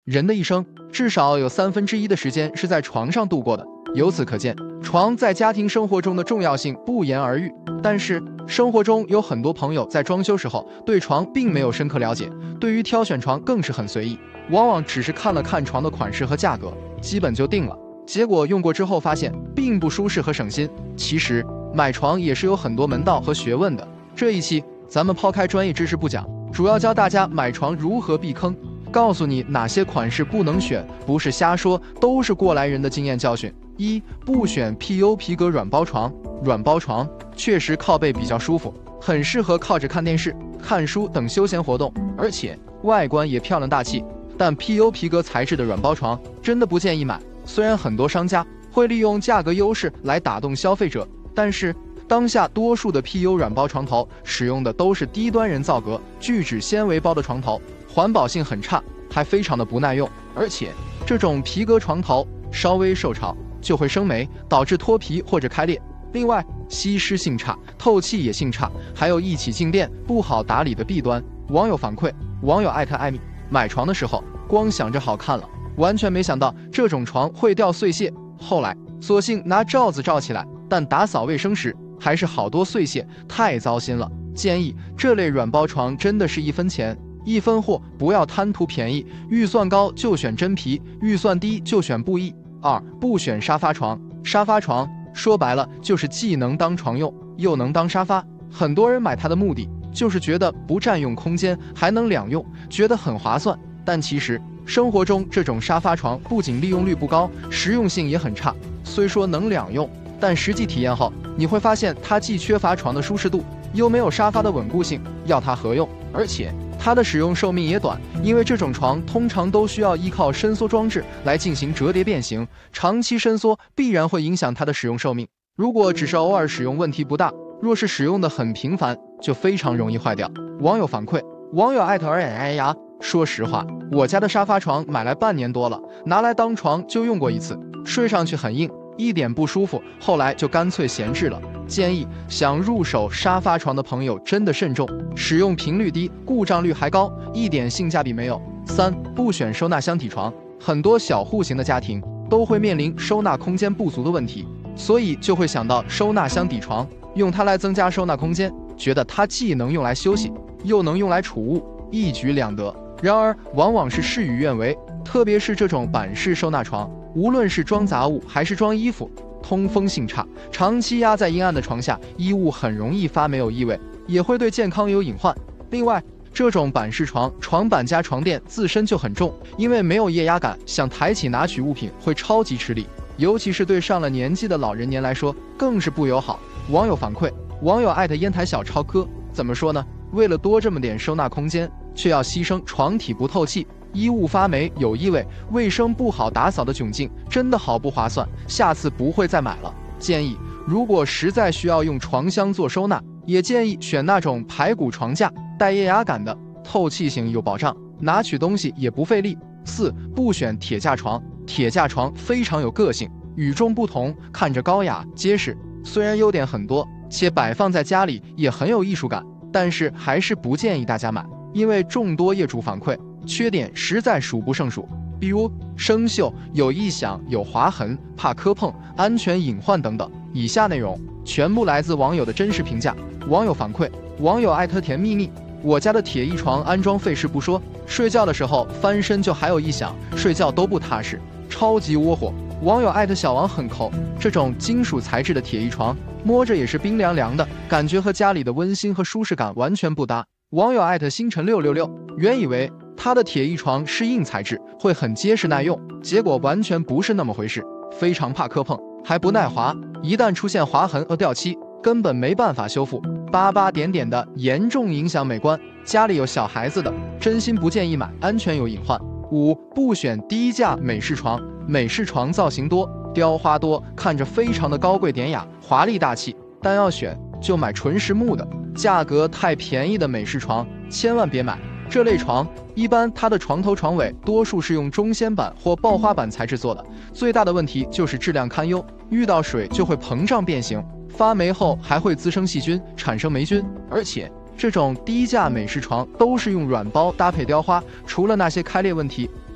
人的一生至少有1/3的时间是在床上度过的。由此可见，床在家庭生活中的重要性不言而喻。但是，生活中有很多朋友在装修时候对床并没有深刻了解，对于挑选床更是很随意，往往只是看了看床的款式和价格，基本就定了。结果用过之后发现并不舒适和省心。其实买床也是有很多门道和学问的。这一期咱们抛开专业知识不讲，主要教大家买床如何避坑，告诉你哪些款式不能选，不是瞎说，都是过来人的经验教训。1. 不选 PU 皮革软包床。软包床确实靠背比较舒服，很适合靠着看电视、看书等休闲活动，而且外观也漂亮大气。但 PU 皮革材质的软包床真的不建议买。虽然很多商家会利用价格优势来打动消费者，但是当下多数的 PU 软包床头使用的都是低端人造革聚酯纤维包的床头，环保性很差，还非常的不耐用。而且这种皮革床头稍微受潮就会生霉，导致脱皮或者开裂。另外，吸湿性差，透气也性差，还有一起静电不好打理的弊端。网友反馈，网友艾米买床的时候光想着好看了，完全没想到这种床会掉碎屑，后来索性拿罩子罩起来，但打扫卫生时还是好多碎屑，太糟心了。建议这类软包床真的是1分钱1分货，不要贪图便宜，预算高就选真皮，预算低就选布艺。2. 不选沙发床。沙发床说白了就是既能当床用，又能当沙发。很多人买它的目的就是觉得不占用空间，还能两用，觉得很划算。但其实生活中这种沙发床不仅利用率不高，实用性也很差。虽说能两用，但实际体验后你会发现它既缺乏床的舒适度，又没有沙发的稳固性，要它何用？而且它的使用寿命也短，因为这种床通常都需要依靠伸缩装置来进行折叠变形，长期伸缩必然会影响它的使用寿命。如果只是偶尔使用问题不大，若是使用的很频繁，就非常容易坏掉。网友反馈，网友@说实话，我家的沙发床买来半年多了，拿来当床就用过一次，睡上去很硬，一点不舒服，后来就干脆闲置了。建议想入手沙发床的朋友真的慎重，使用频率低，故障率还高，一点性价比没有。3. 不选收纳箱体床。很多小户型的家庭都会面临收纳空间不足的问题，所以就会想到收纳箱底床，用它来增加收纳空间，觉得它既能用来休息，又能用来储物，一举两得。然而往往是事与愿违，特别是这种板式收纳床，无论是装杂物还是装衣服，通风性差，长期压在阴暗的床下，衣物很容易发霉有异味，也会对健康有隐患。另外，这种板式床，床板加床垫自身就很重，因为没有液压感，想抬起拿取物品会超级吃力，尤其是对上了年纪的老人年来说更是不友好。网友反馈，网友烟台小超哥怎么说呢？为了多这么点收纳空间，却要牺牲床体不透气，衣物发霉有异味，卫生不好打扫的窘境，真的好不划算，下次不会再买了。建议如果实在需要用床箱做收纳，也建议选那种排骨床架，带液压感的，透气性有保障，拿取东西也不费力。4. 不选铁架床。铁架床非常有个性，与众不同，看着高雅结实，虽然优点很多，且摆放在家里也很有艺术感，但是还是不建议大家买，因为众多业主反馈，缺点实在数不胜数，比如生锈、有异响、有划痕、怕磕碰、安全隐患等等。以下内容全部来自网友的真实评价。网友反馈，网友甜蜜蜜，我家的铁艺床安装费事不说，睡觉的时候翻身就还有异响，睡觉都不踏实，超级窝火。网友小王很抠，这种金属材质的铁艺床摸着也是冰凉凉的，感觉和家里的温馨和舒适感完全不搭。网友星辰666，原以为他的铁艺床是硬材质，会很结实耐用，结果完全不是那么回事，非常怕磕碰，还不耐滑，一旦出现划痕和掉漆，根本没办法修复，疤疤点点的，严重影响美观。家里有小孩子的，真心不建议买，安全有隐患。5. 不选低价美式床。美式床造型多，雕花多，看着非常的高贵典雅、华丽大气，但要选就买纯实木的，价格太便宜的美式床千万别买。这类床一般它的床头床尾多数是用中纤板或爆花板材质做的，最大的问题就是质量堪忧，遇到水就会膨胀变形，发霉后还会滋生细菌，产生霉菌。而且这种低价美式床都是用软包搭配雕花，除了那些开裂问题，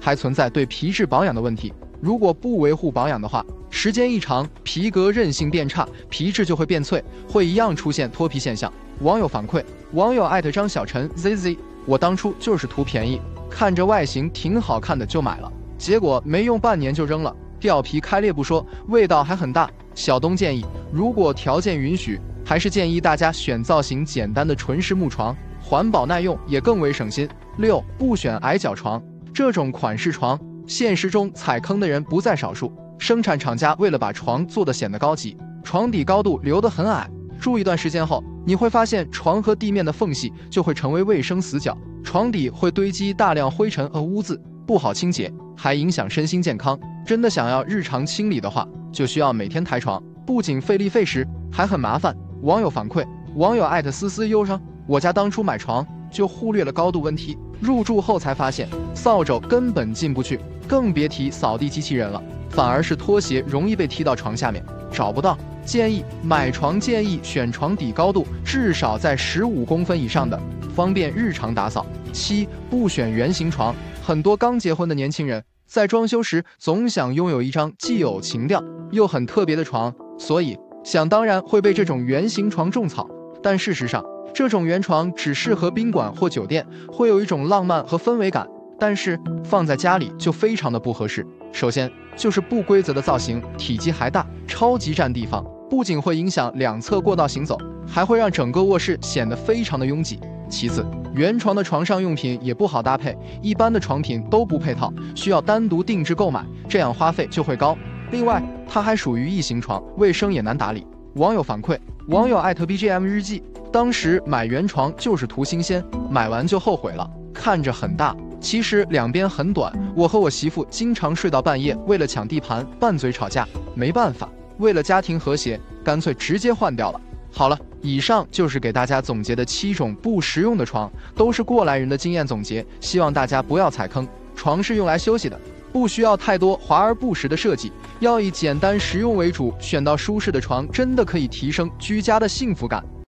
还存在对皮质保养的问题。如果不维护保养的话，时间一长，皮革韧性变差，皮质就会变脆，会一样出现脱皮现象。网友反馈，网友张小陈 ZZ， 我当初就是图便宜，看着外形挺好看的就买了，结果没用半年就扔了，掉皮开裂不说，味道还很大。小东建议，如果条件允许，还是建议大家选造型简单的纯实木床，环保耐用，也更为省心。6. 不选矮脚床，这种款式床，现实中踩坑的人不在少数。生产厂家为了把床做得显得高级，床底高度留得很矮，住一段时间后，你会发现床和地面的缝隙就会成为卫生死角，床底会堆积大量灰尘和污渍，不好清洁，还影响身心健康。真的想要日常清理的话，就需要每天抬床，不仅费力费时，还很麻烦。网友反馈，网友思思忧伤，我家当初买床就忽略了高度问题，入住后才发现扫帚根本进不去，更别提扫地机器人了，反而是拖鞋容易被踢到床下面，找不到。建议买床建议选床底高度至少在15公分以上的，方便日常打扫。7. 不选圆形床，很多刚结婚的年轻人在装修时总想拥有一张既有情调又很特别的床，所以想当然会被这种圆形床种草。但事实上，这种圆床只适合宾馆或酒店，会有一种浪漫和氛围感，但是放在家里就非常的不合适。首先就是不规则的造型，体积还大，超级占地方，不仅会影响两侧过道行走，还会让整个卧室显得非常的拥挤。其次，圆床的床上用品也不好搭配，一般的床品都不配套，需要单独定制购买，这样花费就会高。另外，它还属于异形床，卫生也难打理。网友反馈，网友@BGM 日记，当时买圆床就是图新鲜，买完就后悔了，看着很大，其实两边很短，我和我媳妇经常睡到半夜，为了抢地盘拌嘴吵架，没办法，为了家庭和谐，干脆直接换掉了。好了，以上就是给大家总结的7种不实用的床，都是过来人的经验总结，希望大家不要踩坑。床是用来休息的，不需要太多华而不实的设计，要以简单实用为主，选到舒适的床，真的可以提升居家的幸福感。